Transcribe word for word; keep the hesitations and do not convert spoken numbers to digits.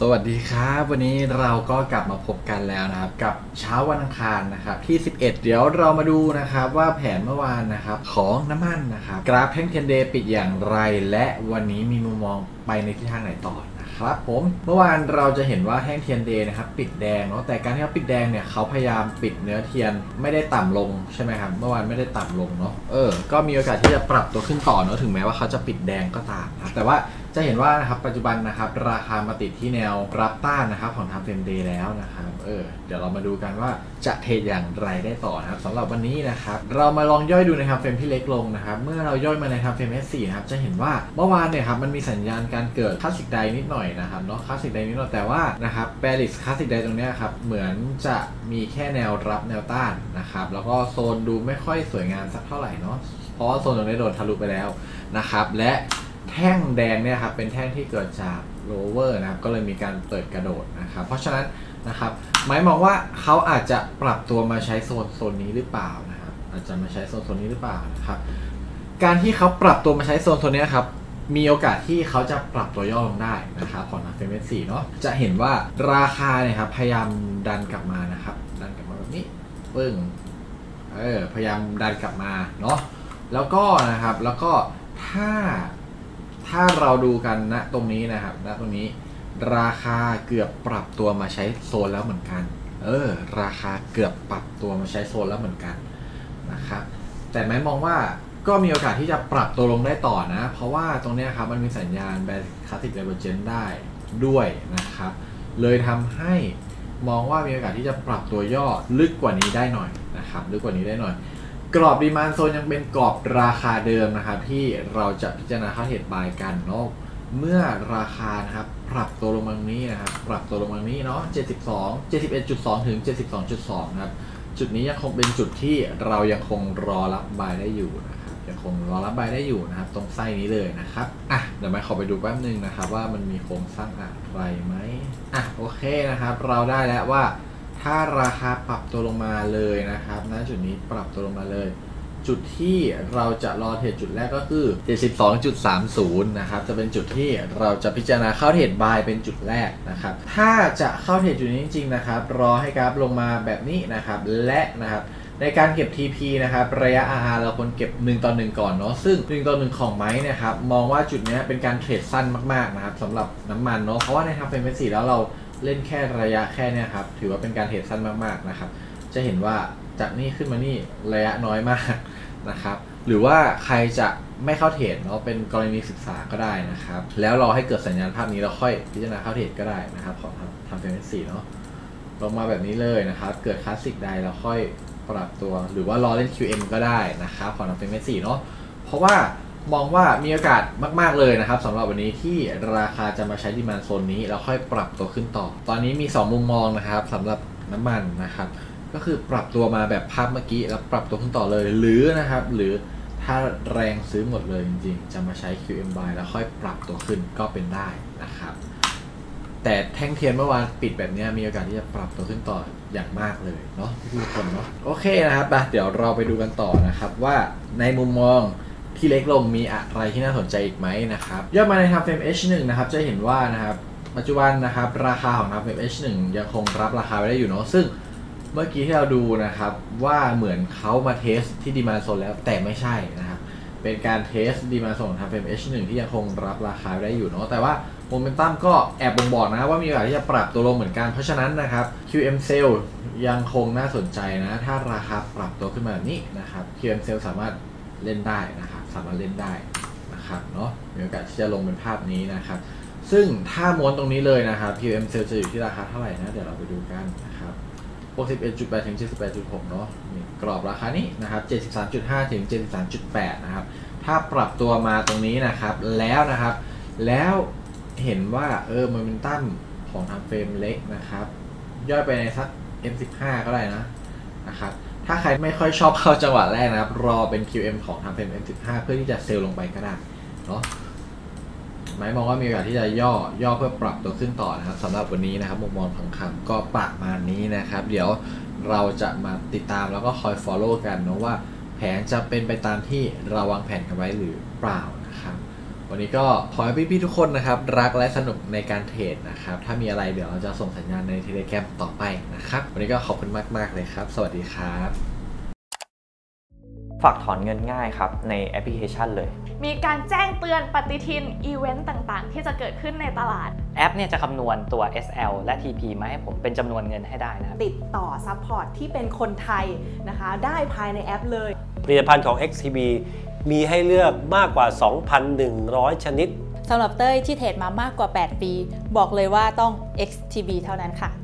สวัสดีครับวันนี้เราก็กลับมาพบกันแล้วนะครับกับเช้าวันอังคารนะครับที่สิบเอ็ดเดี๋ยวเรามาดูนะครับว่าแผนเมื่อวานนะครับของน้ำมันนะครับกราฟแท่งเทียนเดย์ปิดอย่างไรและวันนี้มีมุมมองไปในทิศทางไหนต่อนะครับผมเมื่อวานเราจะเห็นว่าแท่งเทียนเดย์นะครับปิดแดงเนาะแต่การที่เขาปิดแดงเนี่ยเขาพยายามปิดเนื้อเทียนไม่ได้ต่ำลงใช่ไหมครับเมื่อวานไม่ได้ต่ำลงเนาะเออก็มีโอกาสที่จะปรับตัวขึ้นต่อเนาะถึงแม้ว่าเขาจะปิดแดงก็ตามนะแต่ว่าจะเห็นว่านะครับปัจจุบันนะครับราคามาติดที่แนวรับต้านนะครับของ Time Frame Day แล้วนะครับเออเดี๋ยวเรามาดูกันว่าจะเทรดอย่างไรได้ต่อนะครับสำหรับวันนี้นะครับเรามาลองย่อยดูใน Time Frame ที่เล็กลงนะครับเมื่อเราย่อยมาใน Time Frame เอส โฟร์ นะครับจะเห็นว่าเมื่อวานเนี่ยครับมันมีสัญญาณการเกิดคลาสสิกไดนิดหน่อยนะครับเนาะคลาสสิกไดนิดหน่อยแต่ว่านะครับแบริชคลาสสิกไดตรงนี้ครับเหมือนจะมีแค่แนวรับแนวต้านนะครับแล้วก็โซนดูไม่ค่อยสวยงามสักเท่าไหร่เนาะเพราะว่าโซนตรงนี้โดนทะลุไปแล้วนะครับและแท่งแดงเนี่ยครับเป็นแท่งที่เกิดจาก lower นะครับก็เลยมีการเปิดกระโดดนะครับเพราะฉะนั้นนะครับหมายมองว่าเขาอาจจะปรับตัวมาใช้โซนโซนนี้หรือเปล่านะครับอาจจะมาใช้โซนโซนนี้หรือเปล่านะครับการที่เขาปรับตัวมาใช้โซนโซนนี้ครับมีโอกาสที่เขาจะปรับตัวย่อลงได้นะครับของ Time Frame เอส โฟร์ เนาะจะเห็นว่าราคาเนี่ยครับพยายามดันกลับมานะครับดันกลับมาแบบนี้ปึ้งเออพยายามดันกลับมาเนาะแล้วก็นะครับแล้วก็ถ้าถ้าเราดูกันณตรงนี้นะครับณตรงนี้ราคาเกือบปรับตัวมาใช้โซนแล้วเหมือนกันเออราคาเกือบปรับตัวมาใช้โซนแล้วเหมือนกันนะครับแต่ไม่มองว่าก็มีโอกาสที่จะปรับตัวลงได้ต่อนะเพราะว่าตรงนี้ครับมันมีสัญญาณแบรนด์คลาสสิกไดเวอร์เจนได้ด้วยนะครับเลยทำให้มองว่ามีโอกาสที่จะปรับตัวย่อลึกกว่านี้ได้หน่อยนะครับลึกกว่านี้ได้หน่อยกรอบดีมานด์โซนยังเป็นกรอบราคาเดิมนะครับที่เราจะพิจารณาเข้าเทรดบายกันเนาะเมื่อราคานะครับปรับตัวลงมาตรงนี้นะครับปรับตัวลงมาตรงนี้เนาะเจ็ดสิบสอง เจ็ดสิบเอ็ดจุดสอง ถึง เจ็ดสิบสองจุดสอง นะครับจุดนี้ยังคงเป็นจุดที่เรายังคงรอรับบายได้อยู่นะครับยังคงรอรับบายได้อยู่นะครับตรงไส้นี้เลยนะครับอ่ะเดี๋ยวมาขอไปดูแป๊บนึงนะครับว่ามันมีโครงสร้างอะไรไหมอ่ะโอเคนะครับเราได้แล้วว่าถ้าราคาปรับตัวลงมาเลยนะครับณจุดนี้ปรับตัวลงมาเลยจุดที่เราจะรอเทรดจุดแรกก็คือ เจ็ดสิบสองจุดสามศูนย์ นะครับจะเป็นจุดที่เราจะพิจารณาเข้าเทรดบายเป็นจุดแรกนะครับถ้าจะเข้าเทรดจุดนี้จริงๆนะครับรอให้กราฟลงมาแบบนี้นะครับและนะครับในการเก็บ ที พี นะครับระยะ อาร์ อาร์ เราควรเก็บหนึ่งต่อหนึ่งก่อนเนาะซึ่งหนึ่งต่อหนึ่งของไม้นะครับมองว่าจุดนี้เป็นการเทรดสั้นมากๆนะครับสำหรับน้ำมันเนาะเพราะว่าใน Time Frame เอส โฟร์ แล้วเราเล่นแค่ระยะแค่นี้ครับถือว่าเป็นการเทรดสั้นมากๆนะครับจะเห็นว่าจากนี่ขึ้นมานี่ระยะน้อยมากนะครับหรือว่าใครจะไม่เข้าเทรดเนาะเป็นกรณีศึกษาก็ได้นะครับแล้วรอให้เกิดสัญญาณภาพนี้เราค่อยพิจารณาเข้าเทรดก็ได้นะครับของ Time Frame เอส โฟร์ เนาะลงมาแบบนี้เลยนะครับเกิดคลาสสิกใดเราค่อยปรับตัวหรือว่ารอเล่น คิว เอ็ม ก็ได้นะครับของ Time Frame เอส โฟร์ เนาะเพราะว่ามองว่ามีโอกาสมากๆเลยนะครับสำหรับวันนี้ที่ราคาจะมาใช้ดีมานด์โซนนี้แล้วค่อยปรับตัวขึ้นต่อตอนนี้มีสองมุมมองนะครับสำหรับน้ำมันนะครับก็คือปรับตัวมาแบบภาพเมื่อกี้แล้วปรับตัวขึ้นต่อเลยหรือนะครับหรือถ้าแรงซื้อหมดเลยจริงๆจะมาใช้ คิว เอ็ม buy แล้วค่อยปรับตัวขึ้นก็เป็นได้นะครับแต่แท่งเทียนเมื่อวานปิดแบบนี้มีโอกาสที่จะปรับตัวขึ้นต่ออย่างมากเลยเนาะทุกคนเนาะโอเคนะครับเดี๋ยวเราไปดูกันต่อนะครับว่าในมุมมองที่เล็กลงมีอะไรที่น่าสนใจอีกไหมนะครับย่อมาใน Time Frame เอช วัน นะครับจะเห็นว่านะครับปัจจุบันนะครับราคาของ Time Frame เอช วัน ยังคงรับราคาไว้ได้อยู่เนาะซึ่งเมื่อกี้ที่เราดูนะครับว่าเหมือนเขามาเทสที่ดีมานด์โซนแล้วแต่ไม่ใช่นะครับเป็นการเทสดีมานด์โซนของ Time Frame เอช วัน ที่ยังคงรับราคาได้อยู่เนาะแต่ว่าโมเมนตัมก็แอบบ่งบอกนะว่ามีโอกาสที่จะปรับตัวลงเหมือนกันเพราะฉะนั้นนะครับ คิว เอ็ม Sell ยังคงน่าสนใจนะถ้าราคาปรับตัวขึ้นมาแบบนี้นะครับ คิว เอ็ม Sell สามารถเล่นได้นะครับสามารถเล่นได้นะครับเนาะมีโอกาสที่จะลงเป็นภาพนี้นะครับซึ่งถ้าม้วนตรงนี้เลยนะครับ คิว เอ็ม Sell จะอยู่ที่ราคาเท่าไหร่นะเดี๋ยวเราไปดูกันนะครับหกสิบเอ็ดจุดแปด ถึง เจ็ดสิบแปดจุดหก เนาะนี่กรอบราคานี้นะครับเจ็ดสิบสามจุดห้า ถึง เจ็ดสิบสามจุดแปด นะครับถ้าปรับตัวมาตรงนี้นะครับแล้วนะครับแล้วเห็นว่าเออโมเมนตัมของ Time Frame เล็กนะครับย่อยไปในสัก เอ็ม สิบห้า ก็ได้นะนะครับถ้าใครไม่ค่อยชอบเข้าจังหวะแรกนะครับรอเป็น คิว เอ็ม ของ Time Frame เอ็ม สิบห้า เพื่อที่จะเซลล์ลงไปก็ได้เนาะหมายมองว่ามีโอกาสที่จะย่อย่อเพื่อปรับตัวขึ้นต่อนะครับสำหรับวันนี้นะครับมุมมองทองคำก็ประมาณนี้นะครับเดี๋ยวเราจะมาติดตามแล้วก็คอย follow กันเนาะว่าแผนจะเป็นไปตามที่เราวางแผนกันไว้หรือเปล่านะครับโวันนี้ก็ขอให้พี่ๆทุกคนนะครับรักและสนุกในการเทรดนะครับถ้ามีอะไรเดี๋ยวเราจะส่งสัญญาณใน Telegram ต่อไปนะครับวันนี้ก็ขอบคุณมากๆเลยครับสวัสดีครับฝากถอนเงินง่ายครับในแอปพลิเคชันเลยมีการแจ้งเตือนปฏิทินอีเวนต์ต่างๆที่จะเกิดขึ้นในตลาดแอปเนี่ยจะคำนวณตัว เอส แอล และ ที พี มาให้ผมเป็นจำนวนเงินให้ได้นะครับติดต่อซัพพอร์ตที่เป็นคนไทยนะคะได้ภายในแอปเลยผลิตภัณฑ์ของ เอ็กซ์ ที บี มีให้เลือกมากกว่า สองพันหนึ่งร้อย ชนิดสำหรับเต้ยที่เทรดมามากกว่าแปดปีบอกเลยว่าต้อง เอ็กซ์ ที บี เท่านั้นค่ะ